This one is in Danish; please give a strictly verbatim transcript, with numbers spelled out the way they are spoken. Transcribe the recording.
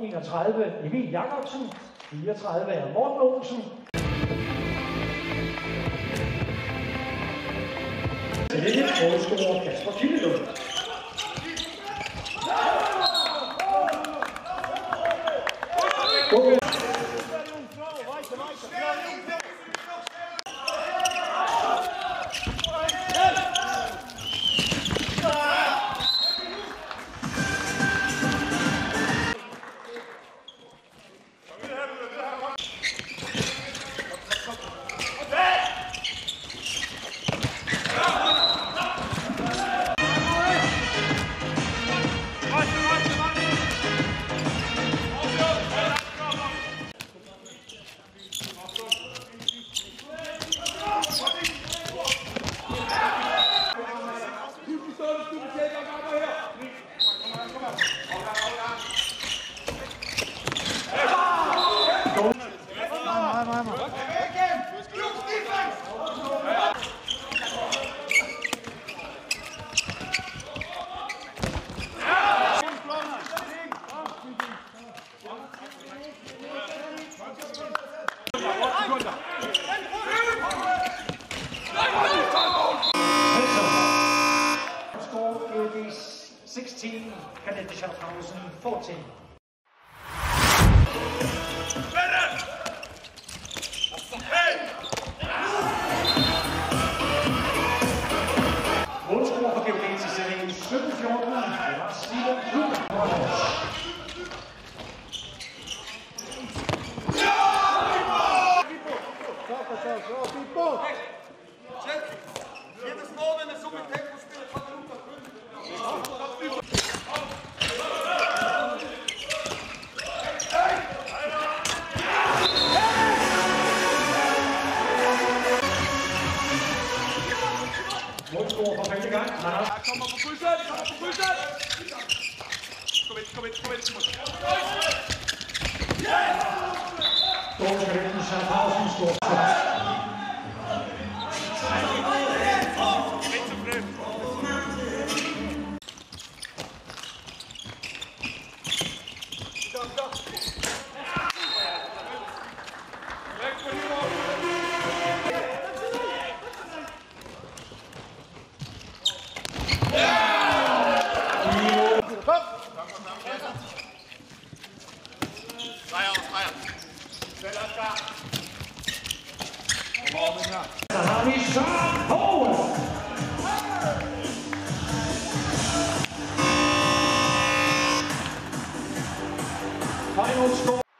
enogtredive Emil Jacobsen, fireogtredive er Morten Olsen. Til det her målscorer Kasper Kildelund. Okay. sixteen, Cadet Schaffhausen fourteen. Målscorer for G O G til serien sytten fjorten, det var Simon Klub. Målscorer for femte gang. Han kommer på krydset, kommer på krydset! Kom ind, kom ind, kom ind, Simon. Dårlig Cadet Schaffhausen scorer. Så har vi Søren Poul. Final score.